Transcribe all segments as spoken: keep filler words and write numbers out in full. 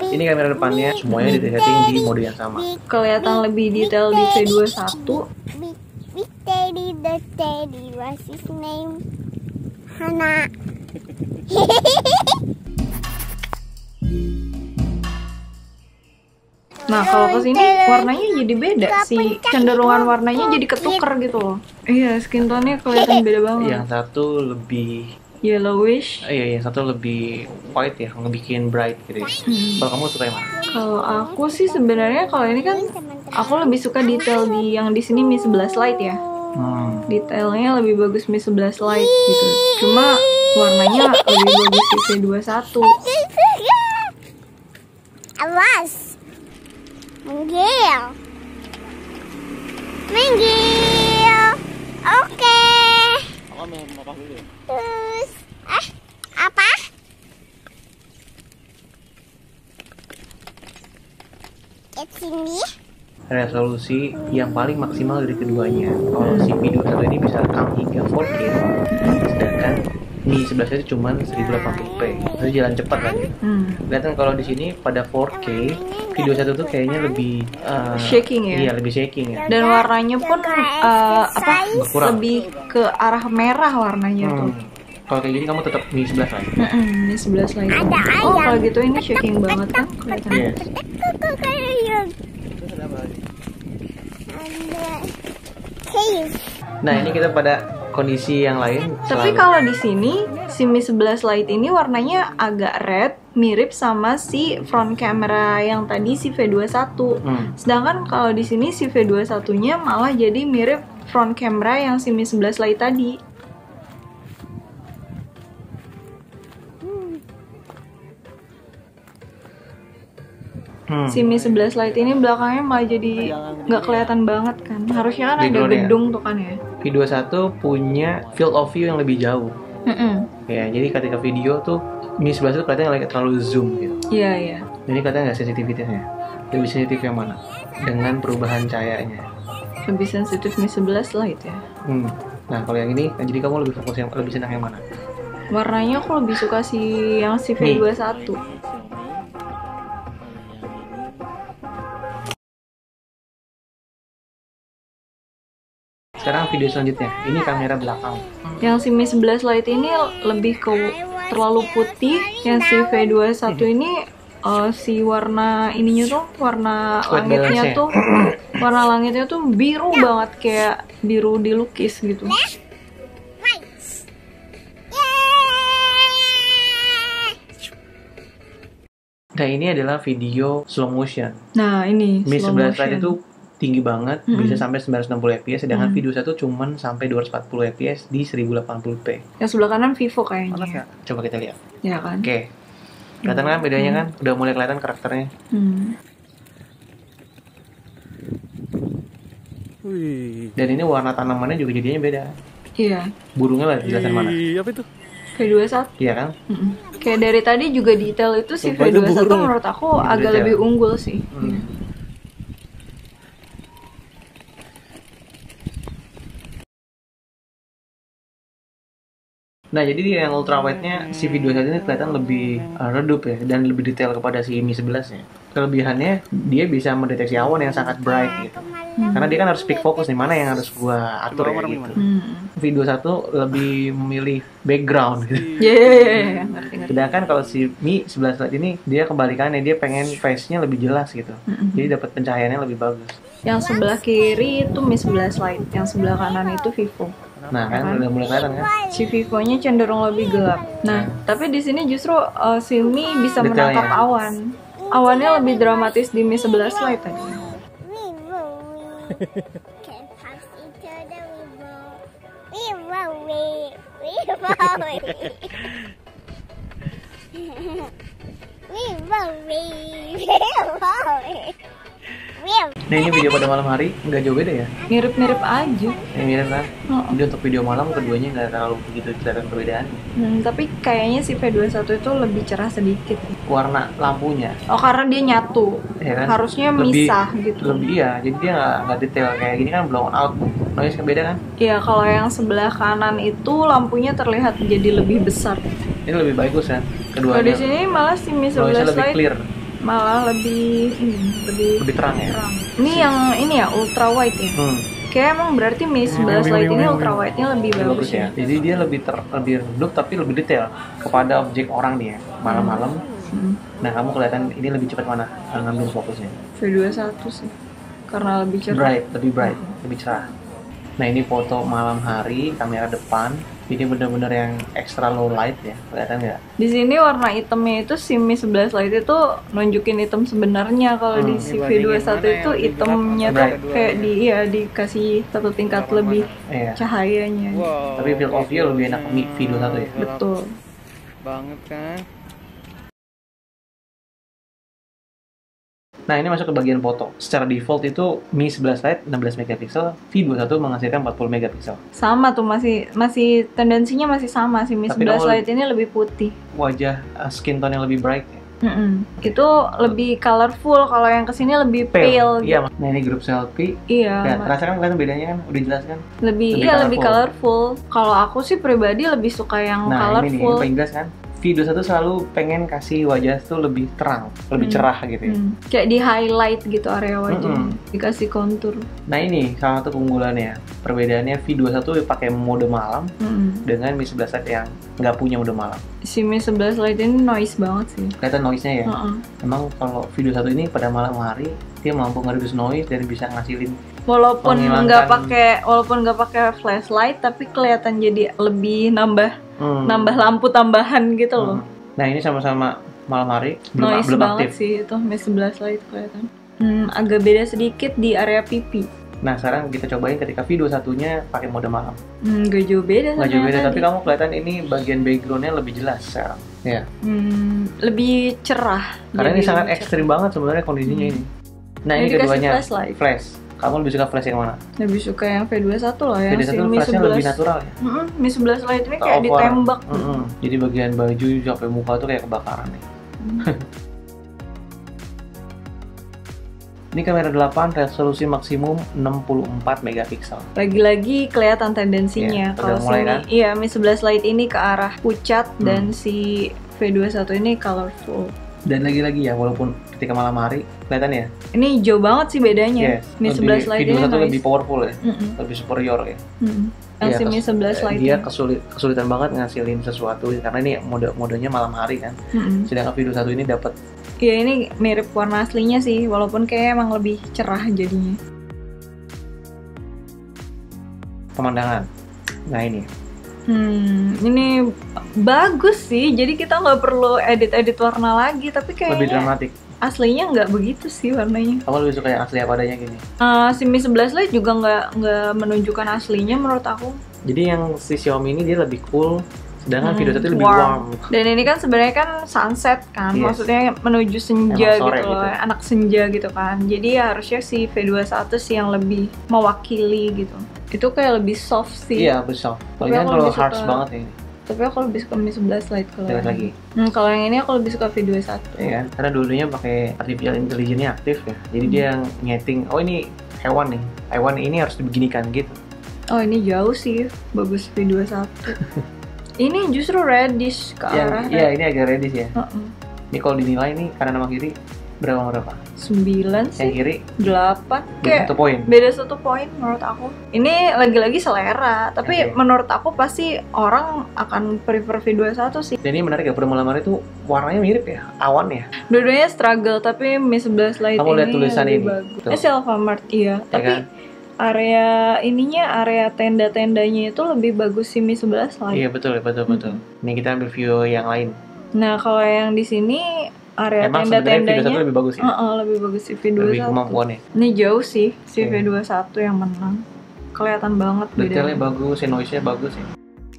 Ini kamera depannya semuanya disetting di mode yang sama. Kelihatan lebih detail di V dua puluh satu. Big Daddy, the Daddy, what's his name? Hana. Nah, kalau ke sini warnanya jadi beda sih. Cenderungan warnanya jadi ketuker gitu loh. Iya, skin tone-nya kelihatan beda banget. Yang satu lebih yellowish. Oh, iya, yang satu lebih white ya, ngebikin bright gitu ya. Hmm. Kalau kamu suka yang mana? Kalau aku sih sebenarnya kalau ini kan aku lebih suka detail di yang di sini Mi sebelas Lite ya. Hmm. Detailnya lebih bagus Mi sebelas Lite gitu. Cuma warnanya lebih bagus di V dua puluh satu. Awas. Manggil. Manggil. Oke. Apa mau apa dulu? Terus ah apa? Ke sini. Resolusi yang paling maksimal dari keduanya. Kalau si Mi dua puluh satu ini bisa rekam hingga four K, sedangkan Mi sebelas itu cuma seribu delapan puluh p. Itu jalan cepat kan ya. Hmm. Kelihatan kalau di sini pada four K, Mi dua puluh satu tuh kayaknya lebih uh, shaking ya. Iya, lebih shaking ya. Dan warnanya pun uh, apa? Berkurang. Lebih ke arah merah warnanya hmm. tuh. Kalau kayak gini kamu tetap Mi sebelas lagi. Heeh, Mi sebelas lagi. Oh, kalau gitu ini shaking banget kan kelihatannya. Yes. Nah, ini kita pada kondisi yang lain. Tapi selalu. Kalau di sini si Mi sebelas Lite ini warnanya agak red, mirip sama si front camera yang tadi si V dua puluh satu. Hmm. Sedangkan kalau di sini si V dua puluh satu-nya malah jadi mirip front camera yang si Mi sebelas Lite tadi. Hmm. Si Mi sebelas Lite ini belakangnya malah jadi nggak kelihatan banget kan. Harusnya kan ada gedung ya. Tuh kan ya. V dua puluh satu punya field of view yang lebih jauh. Mm-mm. Ya, jadi ketika video tuh Mi sebelas itu kelihatan lagi terlalu zoom gitu. Iya, iya. Jadi kelihatan nggak sensitivitasnya? Lebih sensitif yang mana? Dengan perubahan cahayanya. Lebih sensitif Mi sebelas Lite ya. Hmm. Nah, kalau yang ini, jadi kamu lebih fokus yang lebih senang yang mana? Warnanya aku lebih suka si yang si V dua puluh satu. Sekarang video selanjutnya, ini kamera belakang. Yang si Mi sebelas Lite ini lebih ke terlalu putih, yang si V dua puluh satu ini uh, si warna ininya tuh, warna White langitnya tuh, warna langitnya tuh biru banget kayak biru dilukis gitu. Nah, ini adalah video slow motion. Nah, ini Mi sebelas Lite itu tinggi banget, mm-hmm. bisa sampai sembilan ratus enam puluh F P S, sedangkan mm-hmm. V dua puluh satu cuman sampai dua ratus empat puluh F P S di seribu delapan puluh p. Yang sebelah kanan Vivo kayaknya. Coba kita lihat. Ya kan? Oke. Okay. Kelihatan kan bedanya hmm. kan? Udah mulai kelihatan karakternya. Hmm. Wih. Dan ini warna tanamannya juga jadinya beda. Iya. Burungnya lah jelasan mana? Apa itu? V dua puluh satu. Iya kan? Mm-mm. Kayak dari tadi juga detail itu si V dua puluh satu menurut aku agak detail. Lebih unggul sih. Hmm. Ya. Nah, jadi yang ultra wide-nya si V dua puluh satu ini kelihatan lebih uh, redup ya, dan lebih detail kepada si Mi sebelas-nya. Kelebihannya, dia bisa mendeteksi awan yang sangat bright gitu. Hmm. Karena dia kan harus peak focus nih, mana yang harus gua atur ya gitu. Hmm. V dua puluh satu lebih memilih background gitu. Iya, iya, iya. Sedangkan kalau si Mi sebelas Lite ini, dia kebalikannya, dia pengen face-nya lebih jelas gitu. Hmm. Jadi dapat pencahayaannya lebih bagus. Yang sebelah kiri itu Mi sebelas Lite, yang sebelah kanan itu Vivo. Nah, kan udah mulai kelihatan kan? Si Vivo-nya cenderung lebih gelap. Nah, tapi di sini justru uh, si Mi bisa detailnya. Menangkap awan. Awannya lebih dramatis di Mi sebelas Lite tadi. Nah, ini video pada malam hari nggak jauh beda ya? Mirip-mirip aja. Ya, mirip kan? Oh. Jadi untuk video malam keduanya nggak terlalu begitu kelihatan perbedaan. Hmm, tapi kayaknya si V dua puluh satu itu lebih cerah sedikit. Warna lampunya. Oh, karena dia nyatu. Ya kan? Harusnya lebih, misah gitu. Lebih iya, jadi dia nggak nggak detail kayak gini kan, blown out. Noise kan beda kan? Iya, kalau yang sebelah kanan itu lampunya terlihat jadi lebih besar. Ini lebih bagus kan? Keduanya. Kalau di sini malah si Mi sebelas Lite lebih clear. malah lebih ini lebih Lebih terang ya? terang. Ini yang ini ya ultra wide ya. Hmm. Kayak emang berarti Mi sebelas Lite ini ultra wide-nya lebih Lebih bagus ya. Jadi dia lebih ter, lebih redup tapi lebih detail kepada objek orang nih ya. Malam-malam. Hmm. Nah kamu kelihatan ini lebih cepat mana uh, ngambil fokusnya? V dua puluh satu sih. Karena lebih cerah. Bright, lebih bright, lebih cerah. Nah ini foto malam hari, kamera depan. Ini bener-bener yang extra low light ya, kelihatan nggak? Di sini warna hitamnya itu si Mi sebelas Lite itu nunjukin hitam sebenarnya. Kalau Hmm. di si V dua puluh satu itu hitamnya tuh Bright. kayak di ya dikasih satu tingkat lebih Iya. cahayanya. Wow. Tapi field of view lebih enak ke Mi V dua puluh satu ya. Betul. Banget kan. Nah ini masuk ke bagian foto. Secara default itu Mi sebelas Lite enam belas megapiksel, V dua puluh satu menghasilkan empat puluh megapiksel. Sama tuh masih masih tendensinya masih sama si Mi Tapi sebelas kamu- Lite ini lebih putih. Wajah uh, skin tone yang lebih bright ya. Mm-mm. Itu lebih colorful, kalau yang kesini lebih pale. Iya. Nah ini grup selfie. Iya, Ya, Ma- terasa kan kelihatan bedanya kan? Udah jelas kan? lebih, lebih iya lebih colorful. colorful. Kalau aku sih pribadi lebih suka yang Nah ini nih, ini colorful. paling jelas kan? V dua puluh satu selalu pengen kasih wajah tuh lebih terang, lebih Hmm. cerah gitu ya. Hmm, kayak di highlight gitu area wajah, Mm-mm. dikasih kontur. Nah ini salah satu keunggulannya. Perbedaannya V dua puluh satu pakai mode malam Mm-mm. dengan Mi sebelas Lite yang nggak punya mode malam. Si Mi sebelas Lite ini noise banget sih. Kelihatan noise-nya ya. Heeh. Emang kalau V dua puluh satu ini pada malam hari dia mampu nge-reduce noise dan bisa ngasilin. Walaupun Menghilangkan- nggak pakai, walaupun nggak pakai flashlight, tapi kelihatan jadi lebih nambah, Hmm. nambah lampu tambahan gitu loh. Hmm. Nah ini sama-sama malam hari belum, Noise belum banget aktif. sih itu Mi sebelas Lite kelihatan. Hmm, agak beda sedikit di area pipi. Nah sekarang kita cobain ketika V dua puluh satunya pakai mode malam. Hmm, gak jauh beda sama Nggak jauh yang beda, tadi. tapi kamu kelihatan ini bagian backgroundnya lebih jelas sekarang. Ya. Hmm, lebih cerah. Karena Jadi ini sangat lebih cerah. ekstrim banget sebenarnya kondisinya ini. Nah Ini ini dikasih keduanya flashlight. flash. Kamu lebih suka flash yang mana? Lebih suka yang V dua puluh satu lah, V yang dua puluh si satu Mi flashnya sebelas. lebih natural ya. Mm-mm, Mi sebelas Lite ini kayak Over. ditembak. Mm-mm. Jadi bagian baju sampai muka tuh kayak kebakaran nih. Hmm. Ini kamera delapan, resolusi maksimum enam puluh empat megapiksel. Lagi-lagi kelihatan tendensinya Iya, kalau udah si mulai Mi, kan? iya Mi sebelas Lite ini ke arah pucat Hmm. dan si V dua puluh satu ini colorful. Dan lagi-lagi ya, walaupun ketika malam hari, kelihatan ya? Ini jauh banget sih bedanya. Yes. Mi Lebih- sebelas Lite V dua puluh ini satu noise. lebih powerful ya, Mm-mm, lebih superior ya. mm-mm. Yang Iya, si Mi kes- sebelas Lite Dia ini. kesulit, kesulitan banget ngasilin sesuatu karena ini mode modenya malam hari kan. Mm-mm. Sedangkan V dua puluh satu ini dapat Iya, ini mirip warna aslinya sih, walaupun kayak emang lebih cerah jadinya. pemandangan. Nah ini. Hmm, ini bagus sih. Jadi kita nggak perlu edit-edit warna lagi, tapi Lebih kayaknya dramatik. aslinya nggak begitu sih warnanya. Kamu lebih suka yang asli apa adanya gini? Uh, si Mi sebelas Lite juga nggak nggak menunjukkan aslinya menurut aku. Jadi yang si Xiaomi ini dia lebih cool, sedangkan Hmm, V dua puluh satu lebih warm. warm. Dan ini kan sebenarnya kan sunset kan, Yes. maksudnya menuju senja Emang sore gitu loh, gitu. anak senja gitu kan. Jadi ya harusnya si V dua puluh satu sih yang lebih mewakili gitu. Itu kayak lebih soft sih. Iya, besar. Tapi Palingan aku kalau lebih harsh suka- banget ini. Tapi aku lebih suka Mi sebelas Lite kalau Lihat yang lagi. ini. Hmm, kalau yang ini aku lebih suka V dua puluh satu. Iya, karena dulunya pakai artificial intelligence-nya aktif ya. Jadi Hmm. dia yang nyeting, oh ini hewan nih. Hewan ini harus dibeginikan gitu. Oh ini jauh sih, bagus V dua puluh satu. Ini justru reddish ke Yang arah iya ini agak reddish ya. Heeh. Ini kalau dinilai nih kanan sama kiri berapa berapa? sembilan Yang sih, kiri delapan beda kayak satu poin. beda satu poin menurut aku. Ini lagi-lagi selera, tapi Oke. menurut aku pasti orang akan prefer V dua puluh satu sih. Dan ini menarik ya, pada malam hari itu warnanya mirip ya, awan ya. Dua-duanya struggle, tapi Mi sebelas Lite Kamu ini lihat tulisan lebih ini, bagus. tuh. Ini Selfamart iya, Ya tapi kan? area ininya, area tenda-tendanya itu lebih bagus si Mi sebelas Lite. Iya betul betul betul. Ini kita ambil view yang lain. Nah, kalau yang di sini area Emang sebenarnya V dua puluh satu tenda-tendanya lebih bagus ya. Heeh, lebih bagus si V dua puluh Lebih satu. kemampuannya. Ini jauh sih si Oke. V dua puluh satu yang menang. Kelihatan banget Detailnya bedanya. bagus, noise-nya bagus ya.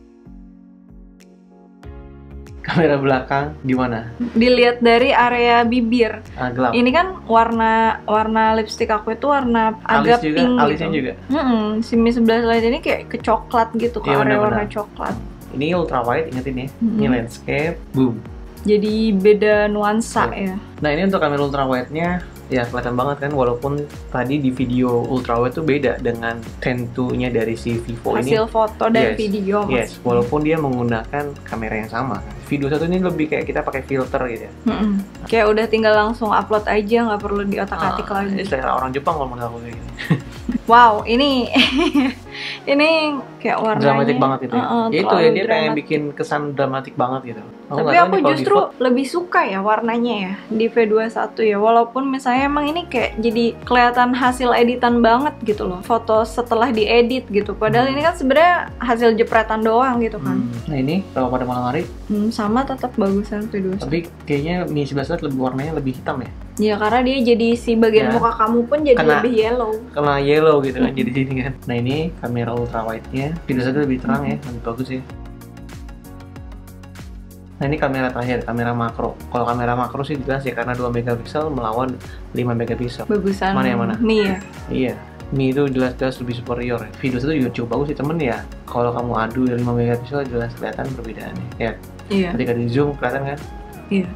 Kamera belakang gimana? Dilihat dari area bibir. Ah, gelap. Ini kan warna warna lipstick aku itu warna Alis agak juga, pink alisnya gitu. juga. Mm-mm, si Mi sebelas Lite ini kayak ke coklat gitu, ke Iya, area benar-benar. warna coklat. Ini ultra wide, ingetin ya. Mm-mm. Ini landscape, boom. jadi beda nuansa Iya. ya. Nah ini untuk kamera ultrawide-nya ya kelihatan banget kan, walaupun tadi di video ultrawide tuh beda dengan tentunya dari si Vivo ini. Hasil foto dan Yes, video. Yes, walaupun dia menggunakan kamera yang sama. Video satu ini lebih kayak kita pakai filter gitu ya. Mm-mm. Kayak udah tinggal langsung upload aja, nggak perlu diotak-atik Ah, lagi. Ini selera orang Jepang kalau menurut aku kayak gini. Wow, ini ini kayak warnanya Dramatik banget gitu ya. uh-uh, Ya itu ya, terlalu dia pengen dramatik. bikin kesan dramatik banget gitu. Tapi nggak tahu aku nih kalau di justru foto- lebih suka ya warnanya ya di V dua puluh satu ya. Walaupun misalnya emang ini kayak jadi kelihatan hasil editan banget gitu loh. Foto setelah diedit gitu. Padahal Hmm. ini kan sebenarnya hasil jepretan doang gitu kan. Hmm. Nah ini kalau pada malam hari, Hmm, sama tetap bagusan V dua puluh satu. tapi kayaknya Mi sebelas Lite lebih warnanya lebih hitam ya. Ya karena dia jadi si bagian Ya. muka kamu pun jadi Kena- lebih yellow. Karena yellow gitu kan jadi sini kan. Nah ini kamera ultrawide-nya, video satu lebih terang ya, lebih bagus ya. Nah ini kamera terakhir, kamera makro. Kalau kamera makro sih jelas ya karena dua megapiksel melawan lima megapiksel. Bagusan Mana yang mana? Mi ya. Iya, Mi itu jelas-jelas lebih superior ya. Video satu juga cukup bagus sih temen ya. Kalau kamu adu dari lima megapiksel jelas kelihatan perbedaannya. Ya, Iya. ketika di zoom kelihatan kan? Iya.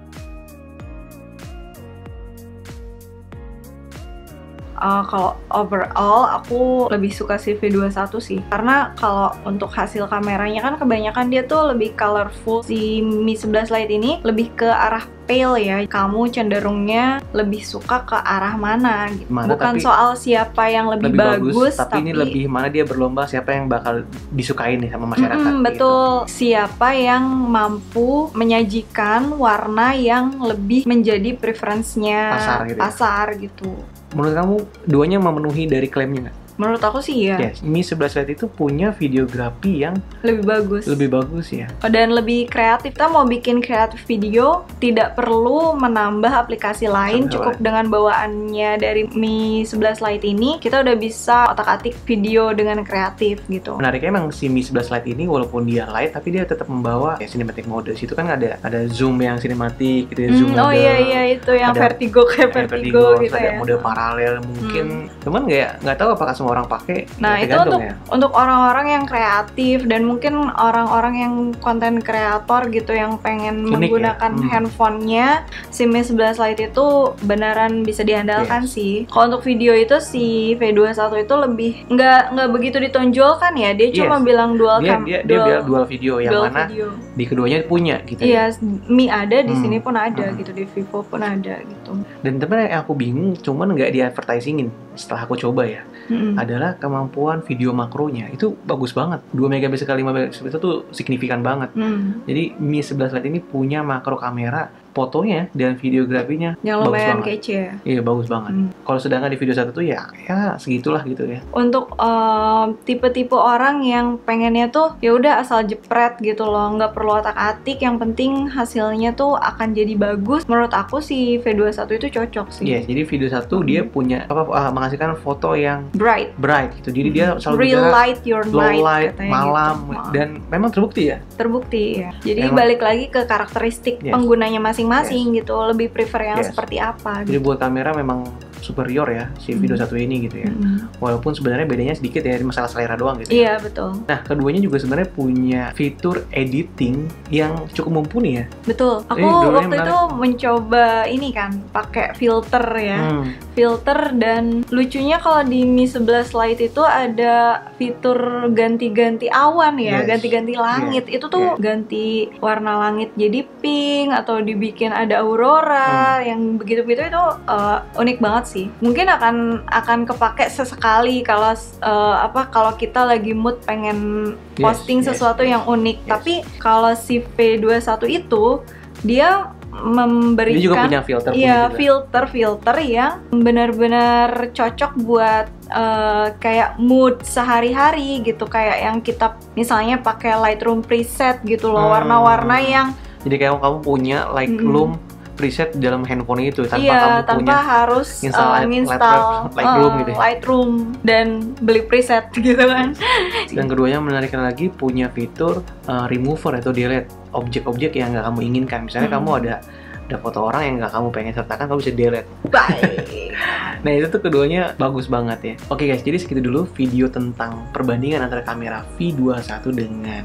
Uh, kalau overall aku lebih suka si V dua puluh satu sih, karena kalau untuk hasil kameranya kan kebanyakan dia tuh lebih colorful. Si Mi sebelas Lite ini lebih ke arah pale ya. Kamu cenderungnya lebih suka ke arah mana gitu. Mana, Bukan tapi soal siapa yang lebih, Lebih bagus, bagus, tapi, ini lebih mana dia berlomba siapa yang bakal disukain nih sama masyarakat. Mm-mm, gitu. betul. Siapa yang mampu menyajikan warna yang lebih menjadi preference-nya Pasar gitu ya? pasar gitu. Menurut kamu duanya memenuhi dari klaimnya nggak? Menurut aku sih ya, Yes, Mi sebelas Lite itu punya videografi yang lebih bagus. lebih bagus ya. Dan lebih kreatif. Kita mau bikin kreatif video, tidak perlu menambah aplikasi lain. Sampai Cukup lain. dengan bawaannya dari Mi sebelas Lite ini, kita udah bisa otak-atik video dengan kreatif gitu. Menariknya emang si Mi sebelas Lite ini walaupun dia light tapi dia tetap membawa ya, cinematic mode. Situ kan ada ada zoom yang sinematik gitu ya, zoom Hmm, oh mode. iya iya itu yang ada- vertigo kayak kayak vertigo, terus gitu ada ya. mode paralel mungkin. Cuman nggak nggak tahu apakah semua orang pakai. Nah, ya, itu tergantung untuk ya. untuk orang-orang yang kreatif dan mungkin orang-orang yang konten kreator gitu yang pengen Unik menggunakan ya? Hmm. handphonenya, si Mi sebelas Lite itu beneran bisa diandalkan Yes. sih. Kalau untuk video itu si V dua puluh satu itu lebih nggak nggak begitu ditonjolkan ya. Dia cuma Yes. bilang dual Dia cam, dia dia bilang dual video yang dual mana video. di keduanya punya gitu Iya, ya. Mi ada di Hmm. sini pun ada Hmm. gitu, di Vivo pun ada gitu. Dan temen yang aku bingung cuman nggak di advertisingin setelah aku coba ya. Mm-mm. Adalah kemampuan video makronya itu bagus banget. dua megapiksel kali lima megapiksel itu tuh signifikan banget. Hmm. Jadi Mi sebelas Lite ini punya makro kamera, fotonya dan videografinya Yang bagus lumayan banget. kece ya. Iya bagus banget. Hmm. Kalau sedangkan di video satu tuh ya ya segitulah gitu ya. Untuk um, tipe-tipe orang yang pengennya tuh ya udah asal jepret gitu loh, nggak perlu otak-atik, yang penting hasilnya tuh akan jadi bagus. Menurut aku sih V dua puluh satu itu cocok sih. Iya, jadi video satu dia punya apa ah, menghasilkan foto yang Bright, bright gitu. Jadi dia selalu real bicara light your low night light, katanya malam gitu. Wah, dan memang terbukti ya. terbukti ya. Jadi Emang- balik lagi ke karakteristik Yes. penggunanya masing-masing gitu, lebih prefer yang Yes. seperti apa Jadi gitu. buat kamera memang superior ya si video Hmm. satu ini gitu ya. Mm-mm. Walaupun sebenarnya bedanya sedikit ya, masalah selera doang gitu. Iya betul, Nah, keduanya juga sebenarnya punya fitur editing yang cukup mumpuni ya. betul. Aku Ini dulunya waktu menarik. itu mencoba ini kan, pakai filter ya. Hmm. filter, dan lucunya kalau di Mi sebelas Lite itu ada fitur ganti-ganti awan ya, Yes. ganti-ganti langit. Itu tuh Yes. ganti warna langit jadi pink atau dibikin ada aurora Hmm. yang begitu-begitu itu uh, unik banget sih. Mungkin akan akan kepake sesekali kalau uh, apa kalau kita lagi mood pengen Yes, posting yes, sesuatu yes. yang unik. Yes. Tapi kalau si V dua puluh satu itu dia memberikan Dia juga punya filter punya Iya, juga. filter-filter yang benar-benar cocok buat eh, kayak mood sehari-hari gitu, kayak yang kita misalnya pakai Lightroom preset gitu loh, Hmm. warna-warna yang Jadi kayak kamu punya Lightroom preset dalam handphone itu tanpa kamu iya punya tanpa harus install eh, Light- nginstal Lightroom eh, gitu ya. Lightroom dan beli preset gitu kan. Dan keduanya menarikkan lagi punya fitur uh, remover atau delete objek-objek yang nggak kamu inginkan. Misalnya Hmm. kamu ada ada foto orang yang nggak kamu pengen sertakan, kamu bisa delete. Baik. Nah itu tuh keduanya bagus banget ya. Oke guys, jadi segitu dulu video tentang perbandingan antara kamera V dua puluh satu dengan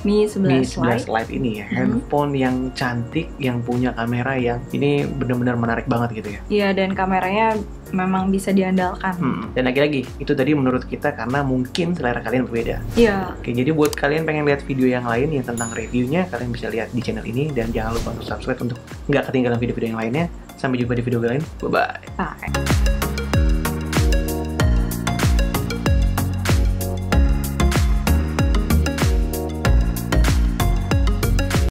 Mi sebelas, Mi sebelas Lite ini ya, Hmm. handphone yang cantik, yang punya kamera yang ini benar-benar menarik banget gitu ya. Iya, dan kameranya memang bisa diandalkan. Hmm. Dan lagi-lagi, itu tadi menurut kita karena mungkin selera kalian berbeda. Iya. Oke, jadi buat kalian pengen lihat video yang lain yang tentang reviewnya, kalian bisa lihat di channel ini. Dan jangan lupa untuk subscribe untuk nggak ketinggalan video-video yang lainnya. Sampai jumpa di video lain. Bye-bye. Bye.